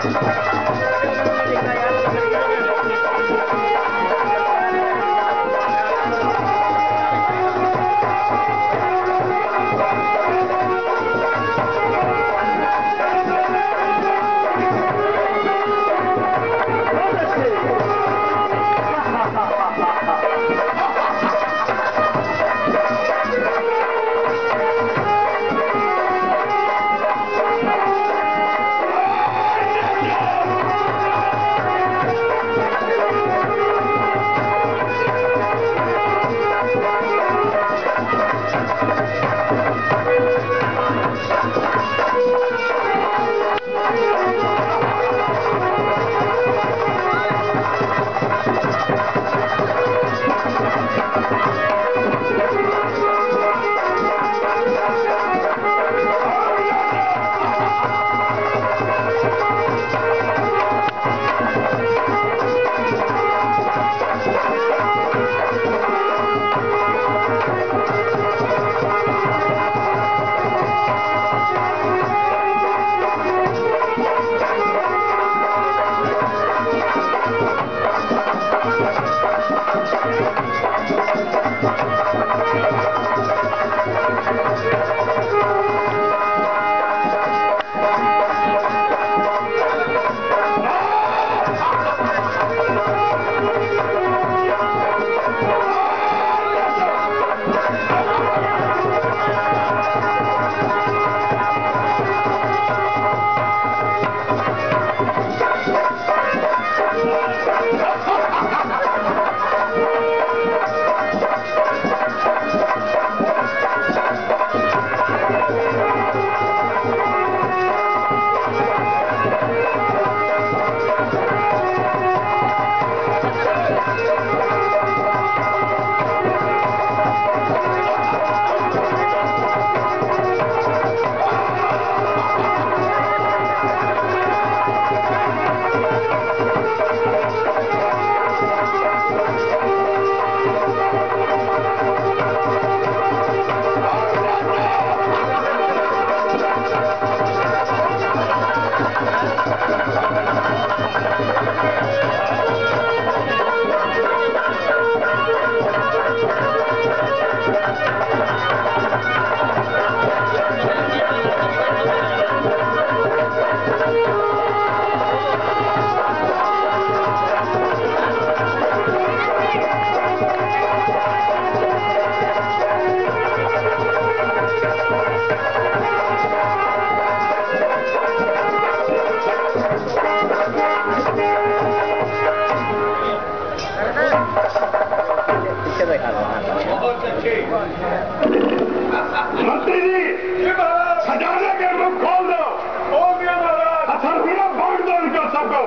मंत्री जी खजाने के मुख खोल दो। सरफिरा बांट दो इनको सबको।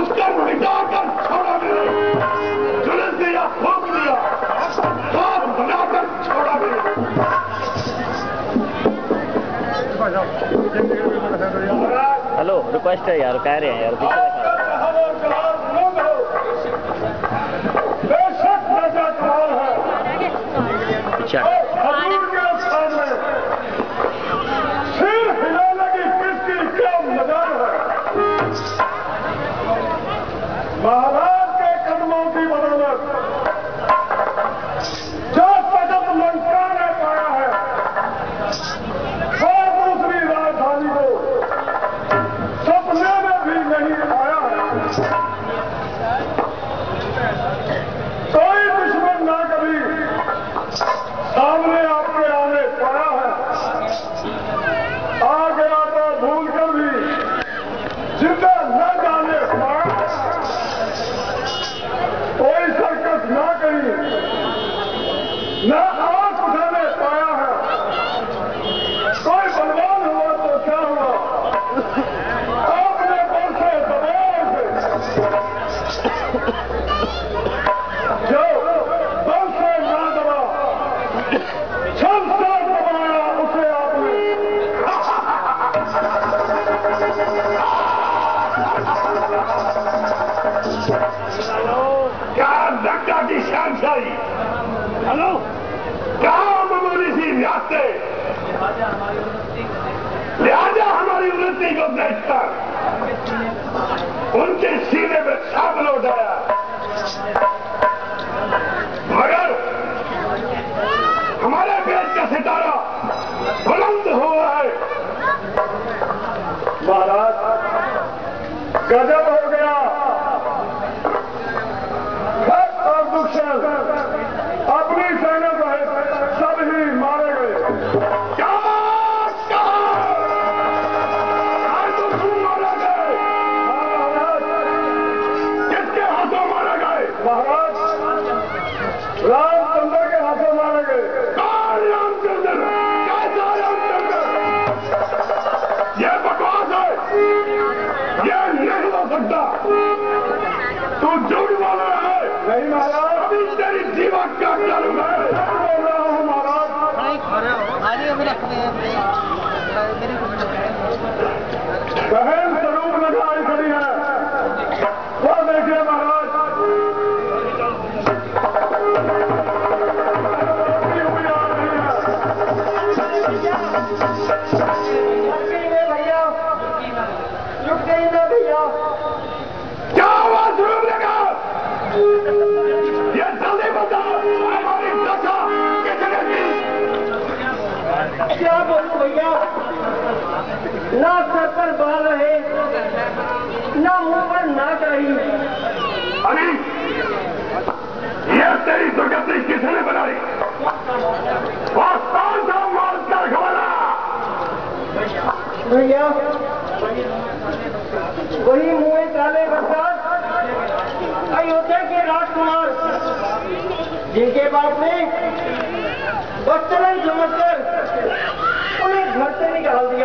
उसका मिटाकर छोड़ा मेरे, जुलूस दिया, फूंक दिया, हाथ बनाकर छोड़ा मेरे। हेलो, रिक्वेस्ट है यार, कह रहे हैं यार, पीछे बेशक नशा कमाल है, हजूर के सामने सिर हिलाने की किसकी क्या मजाल है। महाराज के कदमों की बदौलत जो तख्त लंका ने पाया है, वो दूसरी राजधानी को सपने में भी नहीं आया है। कोई दुश्मन ना कभी सामने आपके आने पाया है, आ गया तो भूल कर भी जिंदा न जाने पाया। कोई सर्कस ना करी, न आंख उठाने पाया है। कोई बलवान हुआ तो क्या हुआ, आपने बरसे दबाव से जो बल से ना दबा, छल से दबाया उसे आपने। क्या धक्का की शहंशाही, हेलो, क्या मामूली सी रियासतें, लिहाजा हमारी उन्नति को देखकर उनके सीने में शामिल हो गया। मगर हमारे देश का सितारा बुलंद हुआ है। महाराज, गजब हो गया, और दुश्मन अपनी सेना सहित सब ही मारे गए। क्या दुश्मन मारे गए? महाराज, किसके हाथों मारे गए? महाराज, रामचंद्र के हाथों मारे गए। कौन रामचंद्र? कैसा रामचंद्र? ये बकवास है, ये नहीं हो सकता। तू झूठ बोल रहा है। नहीं महाराज, अभी तेरी जीवा क्या करूंगा? बोल रहा हूँ महाराज। बहन स्वरूप लगाई खड़ी है, वो देखिए महाराज। भैया रुक गई ना भैया, क्या आवाज रोक लगा? ये जल्दी बताओ, हमारी दशा किसने की? क्या बोलूं भैया, ना सर पर बाल रहे, ना मुंह पर नाक रही। अरे ये तेरी दुर्गति किसने बनाई? और कौन सा माल का रखवाला? भैया वही मुंह काले बरसात अयोध्या के राजकुमार, जिनके बाप ने बच्चन समझकर उन्हें घर से निकाल दिया।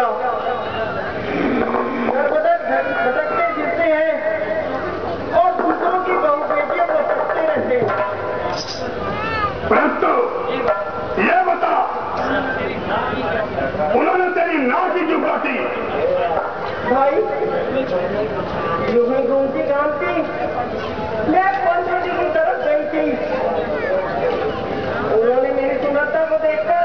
भटकते फिरते हैं और दूसरों की बहू बेटियों को सकते रहते हैं। परंतु ये बता, उन्होंने तेरी नाकी क्यों काटी? भाई यूं ही घूमती घामती मैं पंचवटी की तरफ गई थी। उन्होंने मेरी सुंदरता को देखकर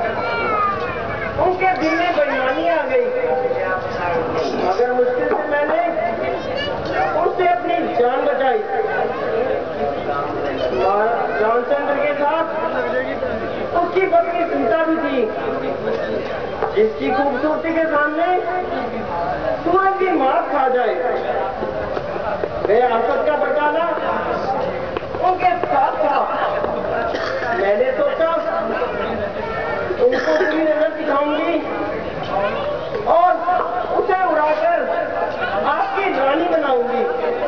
उनके दिल में बेईमानी आ गई, मगर मुश्किल से मैंने उससे अपनी जान बचाई। रामचंद्र के साथ उसकी पत्नी सीता भी थी, जिसकी खूबसूरती के सामने सूरज की मार खा जाए। वे आफत का बचाना उनके साथ था। मैंने सोचा उनको पूरी नजर दिखाऊंगी और उसे उड़ाकर आपकी रानी बनाऊंगी।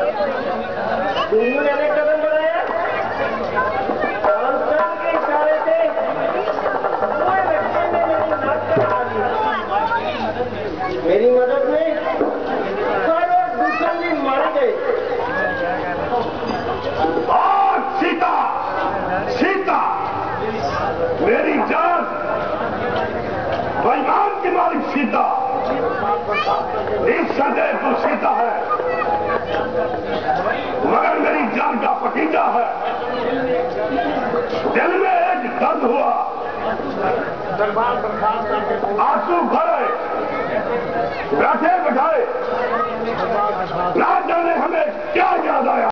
मैंने कदम बढ़ाया, रामचंद्र के इशारे से पूरे बच्चे ने मेरी नाक कटा दी। मेरी मदद में सारे दुश्मन भी मारे गए। संदेह तो सीता है, मगर मेरी जान का पकीजा है। दिल में एक दर्द हुआ, आंसू भरे, बैठे बैठाए ना जाने हमें क्या याद आया।